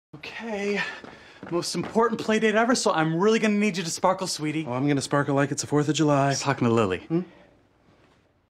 Okay, most important play date ever, so I'm really gonna need you to sparkle, sweetie. Oh, I'm gonna sparkle like it's the 4th of July. I was talking to Lily.